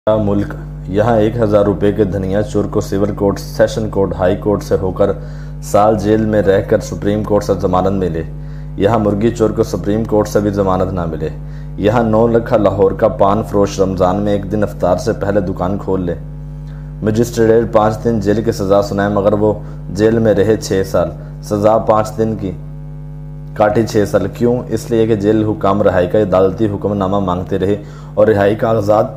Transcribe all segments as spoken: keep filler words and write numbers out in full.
کا ملک یہاں ایک ہزار روپے کے دھنیا چور کو civil court, session court, high court سے ہو کر سال جیل میں رہ کر سپریم کورٹ سے ضمانت ملے۔ یہاں مرغی چور کو سپریم کورٹ سے بھی ضمانت نہ ملے۔ یہاں نو لکھا لاہور کا پان فروش رمضان میں ایک دن افطار سے پہلے دکان کھول لے۔ مجسٹریٹ پانچ دن جیل کی سزا سنائے مگر وہ جیل میں رہے چھ سال۔ سزا پانچ دن کی کاٹی چھ سال۔ کیوں؟ اس لیے کہ جیل حکام رہائی کا عدالتی حکم نامہ مانگتے رہے اور رہائی کاغذات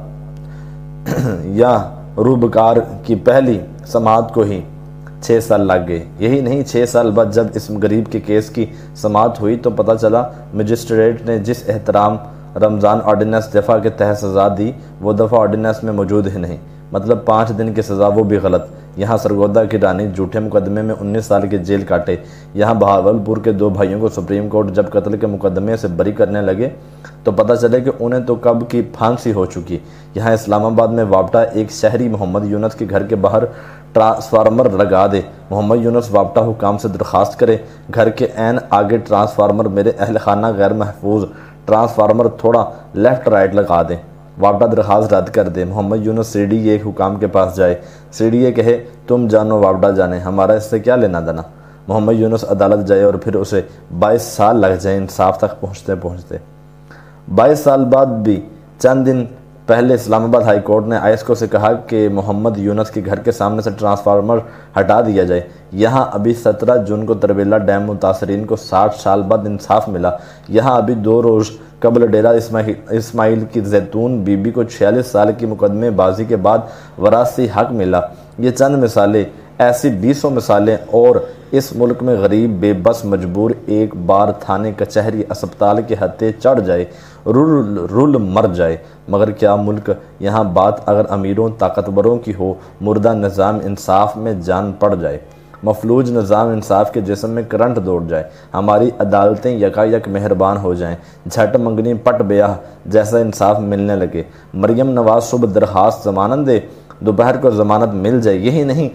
یا روبکار کی پہلی سماعت کو ہی چھ سال لگ گئے۔ یہی نہیں، چھ سال بعد جب اس غریب کے کیس کی سماعت ہوئی تو پتہ چلا مجسٹریٹ نے جس احترام رمضان آرڈیننس دفعہ کے تحت سزا دی وہ دفعہ آرڈیننس میں موجود ہی نہیں، مطلب پانچ دن کی سزا وہ بھی غلط۔ یہاں سرگودا کی رانی جھوٹے مقدمے میں انیس سال کی جیل کاٹے۔ یہاں بہاولپور کے دو بھائیوں کو سپریم کورٹ جب قتل کے مقدمے سے بری کرنے لگے تو پتہ چلے کہ انہیں تو کب کی پھانسی ہو چکی۔ یہاں اسلام آباد میں وابٹا ایک شہری محمد یونس کے گھر کے باہر ٹرانسفارمر لگا دے۔ محمد یونس وابٹا حکام سے درخواست کرے، گھر کے عین آگے ٹرانسفارمر، میرے اہل خانہ غیر محفوظ ٹرانسفارمر تھوڑا لیفٹ رائٹ لگا دیں۔ وابٹا درخواست رد کر دے۔ محمد یونس سی ڈی اے حکام کے پاس جائے، سی ڈی اے کہے تم جانو وابٹا جانے، ہمارا اس سے کیا لینا دینا۔ محمد یونس عدالت جائے اور پھر اسے بائیس سال لگ جائیں انصاف تک پہنچتے پہنچتے۔ بائیس سال بعد بھی چند دن پہلے اسلام آباد ہائی کورٹ نے آئسکو سے کہا کہ محمد یونس کے گھر کے سامنے سے ٹرانسفارمر ہٹا دیا جائے۔ یہاں ابھی سترہ جون کو تربیلا ڈیم متاثرین کو ساٹھ سال بعد انصاف ملا۔ یہاں ابھی دو روز قبل ڈیرہ اسماعیل کی زیتون بی بی کو چھیالیس سال کی مقدمے بازی کے بعد وراثتی حق ملا۔ یہ چند مثالیں، ایسی بیسوں مثالیں، اور اس ملک میں غریب بے بس مجبور ایک بار تھانے کچہری اسپتال کے ہتھے چڑھ جائے، رول رول مر جائے۔ مگر کیا ملک؟ یہاں بات اگر امیروں طاقتوروں کی ہو، مردہ نظام انصاف میں جان پڑ جائے، مفلوج نظام انصاف کے جسم میں کرنٹ دوڑ جائے، ہماری عدالتیں یکا یک مہربان ہو جائیں، جھٹ منگنی پٹ بیاہ جیسا انصاف ملنے لگے۔ مریم نواز صبح درخواست ضمانت دے، دوپہر کو ضمانت مل جائے۔ یہی نہیں،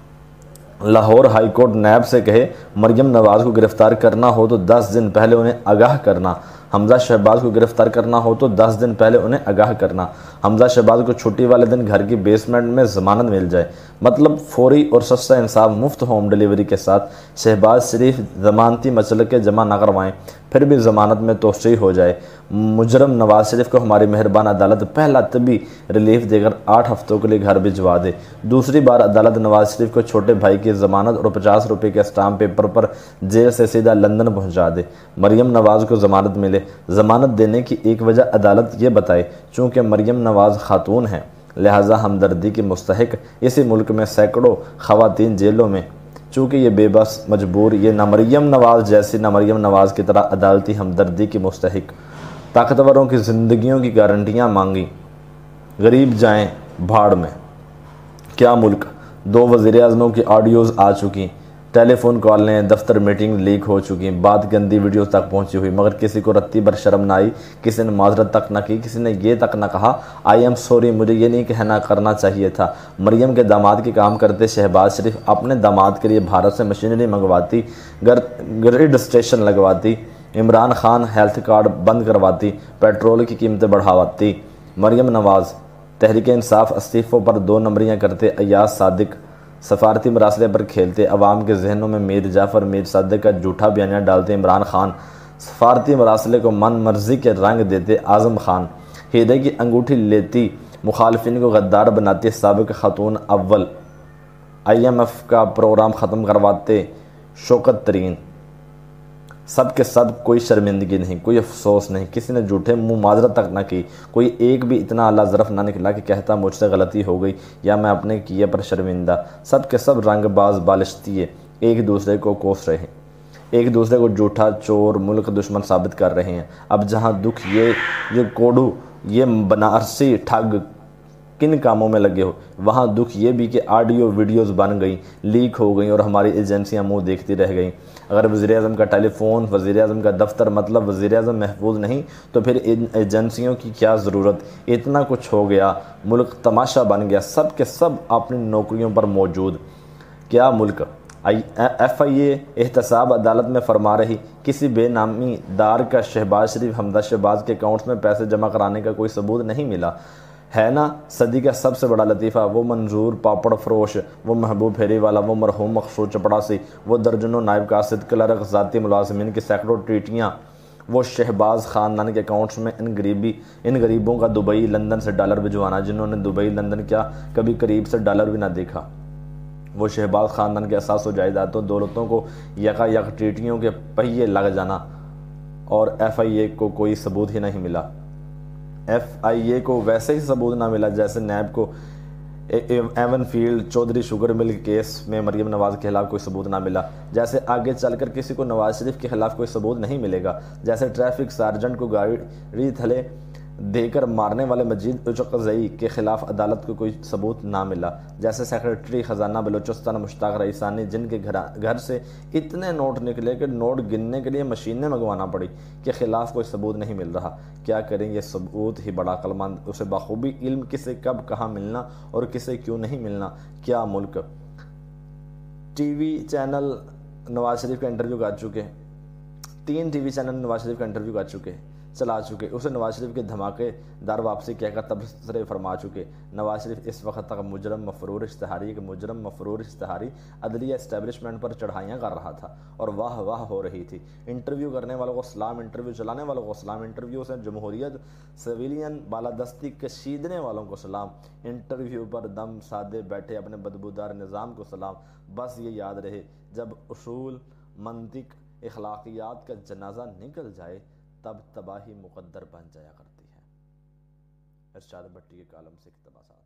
لاہور ہائی کورٹ نیب سے کہے مریم نواز کو گرفتار کرنا ہو تو دس دن پہلے انہیں آگاہ کرنا، حمزہ شہباز کو گرفتار کرنا ہو تو دس دن پہلے انہیں آگاہ کرنا۔ حمزہ شہباز کو چھٹی والے دن گھر کی بیسمنٹ میں ضمانت مل جائے، مطلب فوری اور سستا انصاف، مفت ہوم ڈیلیوری کے ساتھ۔ شہباز شریف ضمانتی مسلکے جمع نہ کروائیں، پھر بھی ضمانت میں توسیع ہو جائے۔ مجرم نواز شریف کو ہماری مہربان عدالت پہلا طبی ریلیف دے کر آٹھ ہفتوں کے لیے گھر بھجوا دے۔ دوسری بار عدالت نواز شریف کو چھوٹے بھائی کی ضمانت اور پچاس روپے کے اسٹامپ پیپر پر جیل سے سیدھا لندن پہنچا دے۔ مریم نواز کو ضمانت ملے۔ ضمانت دینے کی ایک وجہ عدالت یہ بتائے، چونکہ مریم نواز خاتون ہیں لہذا ہمدردی کی مستحق اسی ملک میں سینکڑوں خواتین جیلوں میں، چونکہ یہ بے بس مجبور، یہ نہ مریم نواز جیسی نہ مریم نواز کی طرح عدالتی ہمدردی کی مستحق۔ طاقتوروں کی زندگیوں کی گارنٹیاں مانگی، غریب جائیں بھاڑ میں۔ کیا ملک؟ دو وزیر اعظموں کی آڈیوز آ چکی، ٹیلی فون کالیں، دفتر میٹنگ لیک ہو چکی، بات گندی ویڈیوز تک پہنچی ہوئی، مگر کسی کو رتی بھر شرم نہ آئی، کسی نے معذرت تک نہ کی، کسی نے یہ تک نہ کہا آئی ایم سوری، مجھے یہ نہیں کہنا کرنا چاہیے تھا۔ مریم کے داماد کے کام کرتے شہباز شریف اپنے داماد کے لیے بھارت سے مشینری منگواتی، گریڈ اسٹیشن لگواتی، عمران خان ہیلتھ کارڈ بند کرواتی، پیٹرول کی قیمتیں بڑھاواتی۔ مریم نواز تحریک انصاف استعفوں پر دو نمبریاں کرتے، ایاز صادق سفارتی مراسلے پر کھیلتے، عوام کے ذہنوں میں میر جعفر میر صادق کا جھوٹا بیانیہ ڈالتے، عمران خان سفارتی مراسلے کو من مرضی کے رنگ دیتے، اعظم خان ہیرے کی انگوٹھی لیتی، مخالفین کو غدار بناتی، سابق خاتون اول آئی ایم ایف کا پروگرام ختم کرواتے، شوکت ترین۔ سب کے سب کوئی شرمندگی نہیں، کوئی افسوس نہیں، کسی نے جھوٹے منہ معذرت تک نہ کی، کوئی ایک بھی اتنا اعلیٰ ظرف نہ نکلا کہ کہتا مجھ سے غلطی ہو گئی یا میں اپنے کیے پر شرمندہ۔ سب کے سب رنگ باز بالشتیے ایک دوسرے کو کوس رہے ہیں، ایک دوسرے کو جھوٹا چور ملک دشمن ثابت کر رہے ہیں۔ اب جہاں دکھ یہ یہ کوڈو یہ بنارسی ٹھگ کن کاموں میں لگے ہو، وہاں دکھ یہ بھی کہ آڈیو ویڈیوز بن گئیں، لیک ہو گئیں اور ہماری ایجنسیاں منہ دیکھتی رہ گئیں۔ اگر وزیر اعظم کا ٹیلی فون، وزیر اعظم کا دفتر، مطلب وزیر اعظم محفوظ نہیں تو پھر ان ایجنسیوں کی کیا ضرورت؟ اتنا کچھ ہو گیا، ملک تماشا بن گیا، سب کے سب اپنی نوکریوں پر موجود۔ کیا ملک؟ ایف آئی اے احتساب عدالت میں فرما رہی، کسی بے نامی دار کا شہباز شریف حمزہ شہباز کے اکاؤنٹس میں پیسے جمع کرانے کا کوئی ثبوت نہیں ملا۔ ہے نا صدی کا سب سے بڑا لطیفہ، وہ منظور پاپڑ فروش، وہ محبوب پھیری والا، وہ مرحوم مخصوص چپڑاسی، وہ درجنوں نائب قاصد کلرک ذاتی ملازمین کی سینکڑوں ٹیٹیاں، وہ شہباز خاندان کے اکاؤنٹس میں ان غریبی ان غریبوں کا دبئی لندن سے ڈالر بھجوانا جنہوں نے دبئی لندن کیا کبھی قریب سے ڈالر بھی نہ دیکھا، وہ شہباز خاندان کے اساس و جائیدادوں دولتوں کو یکا یک ٹیٹیوں کے پہیے لگ جانا، اور ایف آئی اے کو کوئی ثبوت ہی نہیں ملا۔ ایف آئی اے کو ویسے ہی ثبوت نہ ملا جیسے نیب کو Avenfield Chaudhry sugar mill case میں مریم نواز کے خلاف کوئی ثبوت نہ ملا، جیسے آگے چل کر کسی کو نواز شریف کے خلاف کوئی ثبوت نہیں ملے گا، جیسے ٹریفک سارجنٹ کو گاڑی تھلے دے کر مارنے والے مجید اچکزئی کے خلاف عدالت کو کوئی ثبوت نہ ملا، جیسے سیکرٹری خزانہ بلوچستان مشتاق رئیسانی جن کے گھر سے اتنے نوٹ نکلے کہ نوٹ گننے کے لیے مشینیں منگوانا پڑی، کے خلاف کوئی ثبوت نہیں مل رہا۔ کیا کریں، یہ ثبوت ہی بڑا عقل مند، اسے بخوبی علم کسے کب کہاں ملنا اور کسے کیوں نہیں ملنا۔ کیا milk T V channel Nawaz Sharif کا انٹرویو کر چکے تین T V channel Nawaz Sharif کا انٹرویو کر چکے چلا چکے اسے نواز شریف کے دھماکے دار واپسی کہہ کر تبصرے فرما چکے۔ نواز شریف اس وقت تک مجرم مفرور اشتہاری ایک مجرم مفرور اشتہاری عدلیہ اسٹیبلشمنٹ پر چڑھائیاں کر رہا تھا اور واہ واہ ہو رہی تھی۔ انٹرویو کرنے والوں کو سلام، انٹرویو چلانے والوں کو سلام، انٹرویو سے جمہوریت سویلین بالادستی کشیدنے والوں کو سلام، انٹرویو پر دم سادے بیٹھے اپنے بدبودار نظام کو سلام۔ بس یہ یاد رہے، جب اصول، منطق، اخلاقیات کا جنازہ نکل جائے تب تباہی مقدر بن جایا کرتی ہے۔ ارشاد بھٹی کے کالم سے اقتباسات۔